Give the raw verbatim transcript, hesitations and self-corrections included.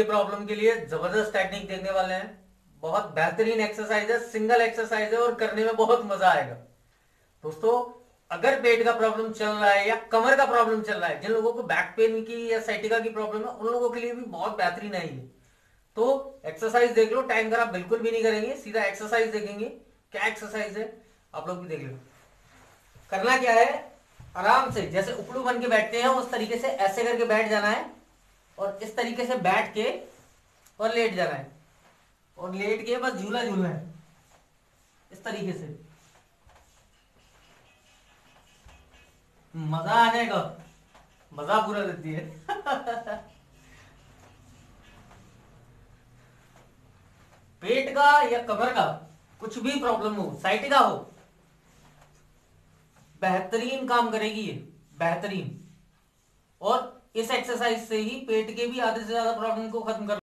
ये प्रॉब्लम के लिए जबरदस्त टेक्निक देखने वाले हैं। बहुत बेहतरीन एक्सरसाइज है, सिंगल एक्सरसाइज है और करने में बहुत मजा आएगा। दोस्तों, अगर पेट का प्रॉब्लम चल रहा है या कमर का प्रॉब्लम चल रहा है, जिन लोगों को बैक पेन की या साइटिका की प्रॉब्लम है, उन लोगों के लिए भी बहुत बेहतरीन है ये। तो एक्सरसाइज देख लो, टाइम खराब बिल्कुल भी नहीं करेंगे, सीधा एक्सरसाइज देखेंगे। क्या एक्सरसाइज है आप लोग भी देख लो। करना क्या है, आराम से जैसे उपड़ू बन के बैठते हैं उस तरीके से ऐसे करके बैठ जाना है, और इस तरीके से बैठ के और लेट जाना है, और लेट के बस झूला झूलना है इस तरीके से। मजा आ जाएगा, मजा पूरा देती है। पेट का या कमर का कुछ भी प्रॉब्लम हो, साइटिका हो, बेहतरीन काम करेगी ये, बेहतरीन। और इस एक्सरसाइज से ही पेट के भी आधे से ज्यादा प्रॉब्लम को खत्म कर